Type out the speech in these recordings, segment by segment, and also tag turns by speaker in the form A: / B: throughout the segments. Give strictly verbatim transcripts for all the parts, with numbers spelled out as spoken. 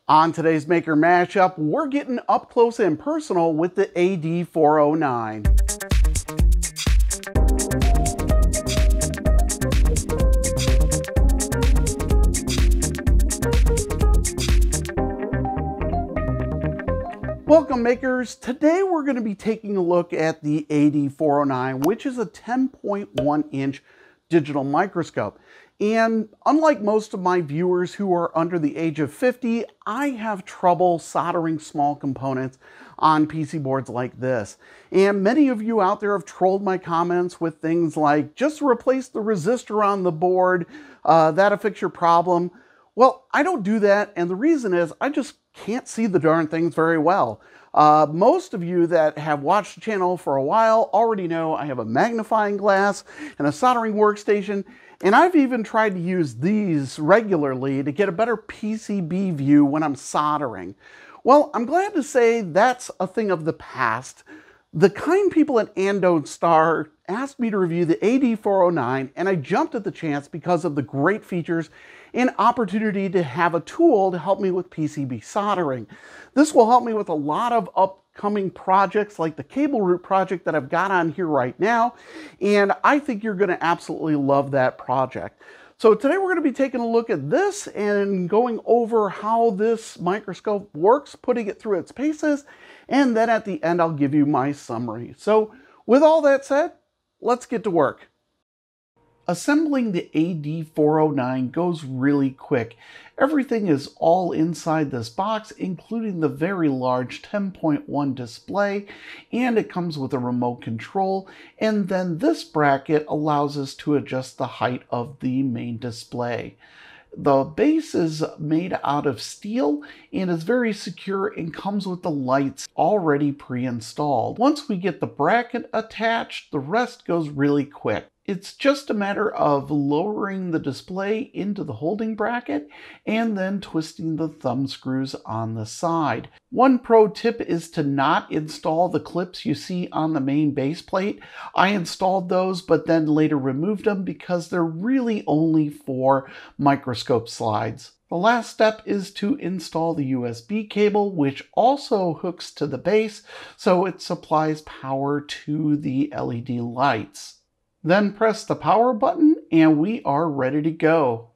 A: On today's Maker Mashup, we're getting up close and personal with the A D four oh nine. Welcome makers! Today we're going to be taking a look at the A D four oh nine, which is a ten point one inch digital microscope. And unlike most of my viewers who are under the age of fifty, I have trouble soldering small components on P C boards like this. And many of you out there have trolled my comments with things like, just replace the resistor on the board, uh, that'll fix your problem. Well, I don't do that, and the reason is I just can't see the darn things very well. Uh, most of you that have watched the channel for a while already know I have a magnifying glass and a soldering workstation, and I've even tried to use these regularly to get a better P C B view when I'm soldering. Well, I'm glad to say that's a thing of the past. The kind people at Andonstar asked me to review the A D four oh nine, and I jumped at the chance because of the great features and opportunity to have a tool to help me with P C B soldering. This will help me with a lot of upcoming projects like the cable route project that I've got on here right now, and I think you're going to absolutely love that project. So today we're going to be taking a look at this and going over how this microscope works, putting it through its paces, and then at the end I'll give you my summary. So with all that said, let's get to work. Assembling the A D four oh nine goes really quick. Everything is all inside this box, including the very large ten point one display, and it comes with a remote control, and then this bracket allows us to adjust the height of the main display. The base is made out of steel and is very secure and comes with the lights already pre-installed. Once we get the bracket attached, the rest goes really quick. It's just a matter of lowering the display into the holding bracket and then twisting the thumb screws on the side. One pro tip is to not install the clips you see on the main base plate. I installed those but then later removed them because they're really only for microscope slides. The last step is to install the U S B cable, which also hooks to the base, so it supplies power to the L E D lights. Then press the power button and we are ready to go.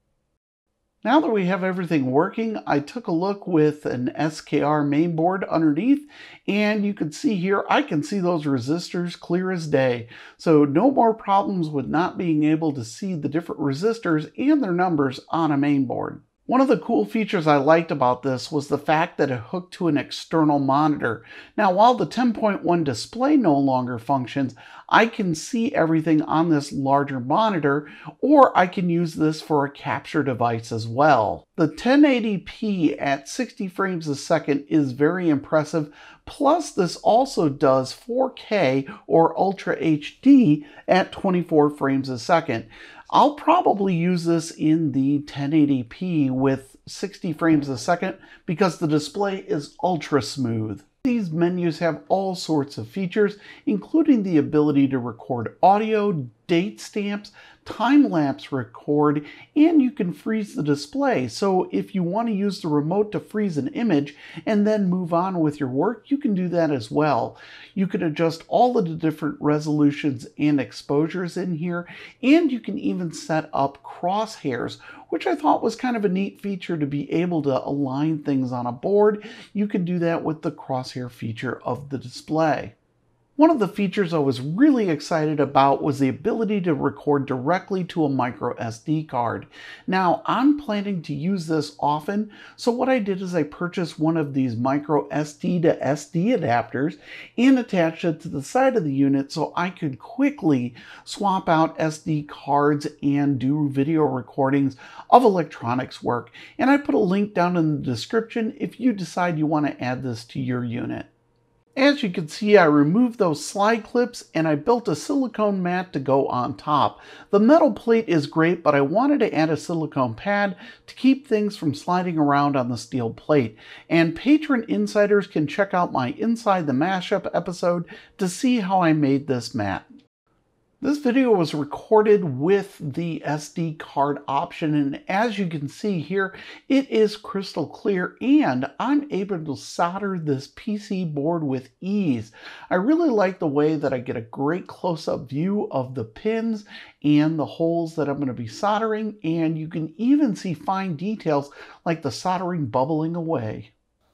A: Now that we have everything working, I took a look with an S K R mainboard underneath, and you can see here, I can see those resistors clear as day. So no more problems with not being able to see the different resistors and their numbers on a mainboard. One of the cool features I liked about this was the fact that it hooked to an external monitor. Now, while the ten point one display no longer functions, I can see everything on this larger monitor, or I can use this for a capture device as well. The ten eighty p at sixty frames a second is very impressive, plus this also does four K or Ultra H D at twenty-four frames a second. I'll probably use this in the ten eighty p with sixty frames a second because the display is ultra smooth. These menus have all sorts of features, including the ability to record audio, date stamps, time-lapse record, and you can freeze the display. So if you want to use the remote to freeze an image and then move on with your work, you can do that as well. You can adjust all of the different resolutions and exposures in here, and you can even set up crosshairs, which I thought was kind of a neat feature to be able to align things on a board. You can do that with the crosshair feature of the display. One of the features I was really excited about was the ability to record directly to a micro S D card. Now, I'm planning to use this often, so what I did is I purchased one of these micro S D to S D adapters and attached it to the side of the unit so I could quickly swap out S D cards and do video recordings of electronics work. And I put a link down in the description if you decide you want to add this to your unit. As you can see, I removed those slide clips and I built a silicone mat to go on top. The metal plate is great, but I wanted to add a silicone pad to keep things from sliding around on the steel plate. And patron insiders can check out my Inside the Mashup episode to see how I made this mat. This video was recorded with the S D card option, and as you can see here, it is crystal clear and I'm able to solder this P C board with ease. I really like the way that I get a great close-up view of the pins and the holes that I'm going to be soldering, and you can even see fine details like the soldering bubbling away.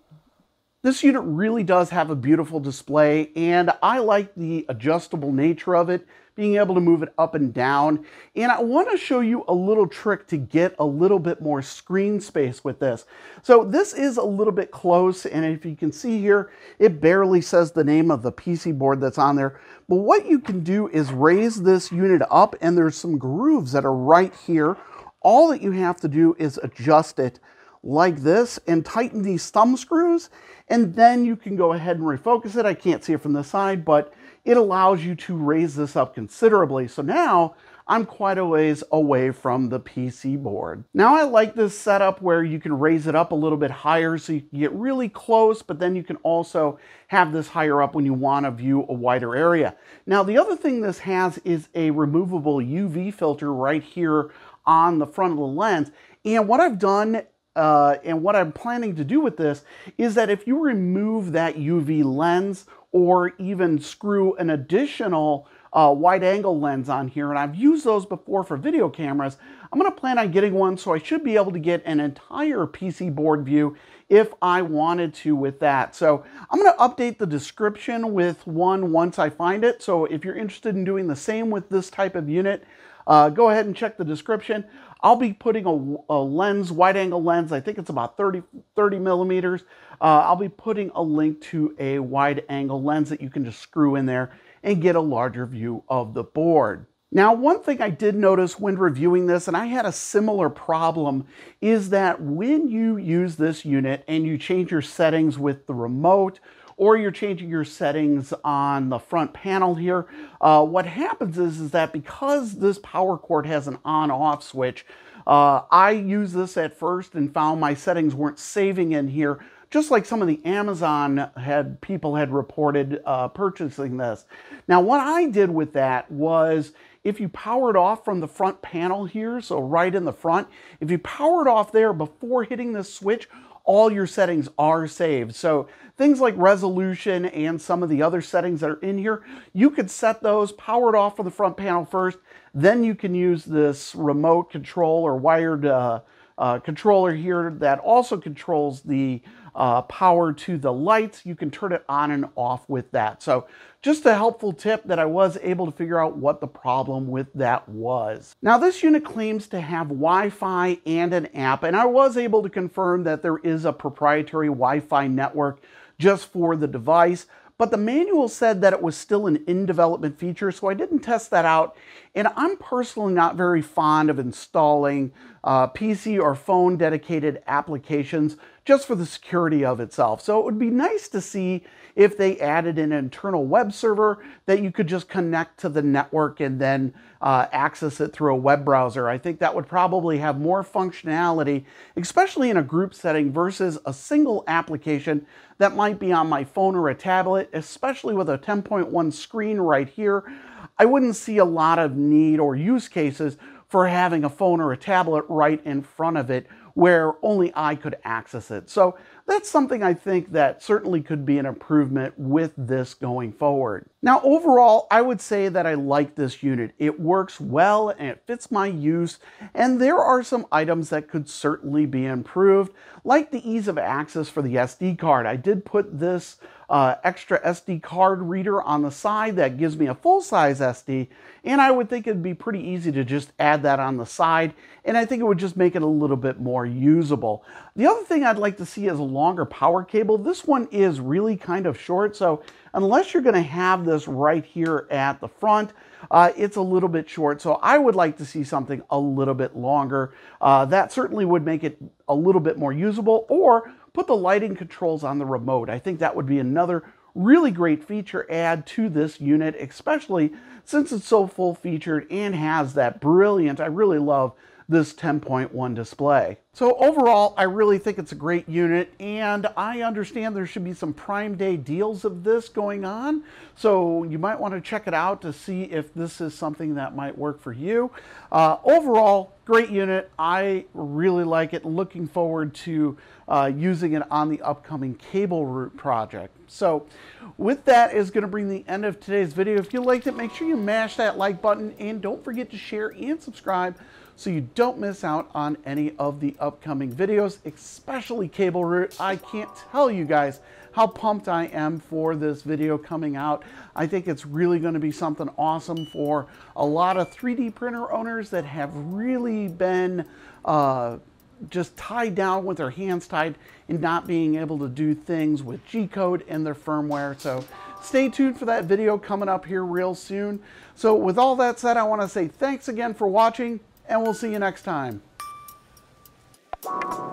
A: This unit really does have a beautiful display, and I like the adjustable nature of it, being able to move it up and down. And I want to show you a little trick to get a little bit more screen space with this. So this is a little bit close, and if you can see here, it barely says the name of the P C board that's on there. But what you can do is raise this unit up, and there's some grooves that are right here. All that you have to do is adjust it like this and tighten these thumb screws, and then you can go ahead and refocus it. I can't see it from the side, but it allows you to raise this up considerably. So now I'm quite a ways away from the P C board. Now I like this setup where you can raise it up a little bit higher so you can get really close, but then you can also have this higher up when you want to view a wider area. Now the other thing this has is a removable U V filter right here on the front of the lens. And what I've done Uh, and what I'm planning to do with this is that if you remove that U V lens or even screw an additional uh, wide angle lens on here, and I've used those before for video cameras, I'm going to plan on getting one, so I should be able to get an entire P C board view if I wanted to with that. So I'm going to update the description with one once I find it. So if you're interested in doing the same with this type of unit, uh, go ahead and check the description. I'll be putting a, a lens, wide angle lens, I think it's about thirty, thirty millimeters. Uh, I'll be putting a link to a wide angle lens that you can just screw in there and get a larger view of the board. Now, one thing I did notice when reviewing this, and I had a similar problem, is that when you use this unit and you change your settings with the remote, or you're changing your settings on the front panel here, uh, what happens is, is that because this power cord has an on-off switch, uh, I used this at first and found my settings weren't saving in here, just like some of the Amazon had people had reported uh, purchasing this. Now, what I did with that was, if you powered off from the front panel here, so right in the front, if you powered off there before hitting this switch, all your settings are saved. So things like resolution and some of the other settings that are in here, you could set those, power it off from the front panel first, then you can use this remote control or wired uh, uh, controller here that also controls the uh, power to the lights. You can turn it on and off with that. So just a helpful tip that I was able to figure out what the problem with that was. Now this unit claims to have Wi-Fi and an app, and I was able to confirm that there is a proprietary Wi-Fi network just for the device, but the manual said that it was still an in-development feature, so I didn't test that out. And I'm personally not very fond of installing uh, P C or phone dedicated applications just for the security of itself. So it would be nice to see if they added an internal web server that you could just connect to the network and then uh, access it through a web browser. I think that would probably have more functionality, especially in a group setting versus a single application that might be on my phone or a tablet, especially with a ten point one screen right here. I wouldn't see a lot of need or use cases for having a phone or a tablet right in front of it where only I could access it. So that's something I think that certainly could be an improvement with this going forward. Now, overall, I would say that I like this unit. It works well and it fits my use, and there are some items that could certainly be improved, like the ease of access for the S D card. I did put this uh, extra S D card reader on the side that gives me a full-size S D, and I would think it'd be pretty easy to just add that on the side, and I think it would just make it a little bit more usable. The other thing I'd like to see is a longer power cable. This one is really kind of short, so unless you're going to have this right here at the front, uh, it's a little bit short. So I would like to see something a little bit longer. Uh, that certainly would make it a little bit more usable, or put the lighting controls on the remote. I think that would be another really great feature add to this unit, especially since it's so full featured and has that brilliant, I really love this ten point one display. So overall, I really think it's a great unit, and I understand there should be some Prime Day deals of this going on. So you might want to check it out to see if this is something that might work for you. Uh, overall, great unit. I really like it. Looking forward to uh, using it on the upcoming cable route project. So with that is going to bring the end of today's video. If you liked it, make sure you mash that like button, and don't forget to share and subscribe so you don't miss out on any of the upcoming videos, especially cable route. I can't tell you guys how pumped I am for this video coming out. I think it's really going to be something awesome for a lot of three D printer owners that have really been uh, just tied down with their hands tied and not being able to do things with G code and their firmware. So stay tuned for that video coming up here real soon. So with all that said, I want to say thanks again for watching, and we'll see you next time.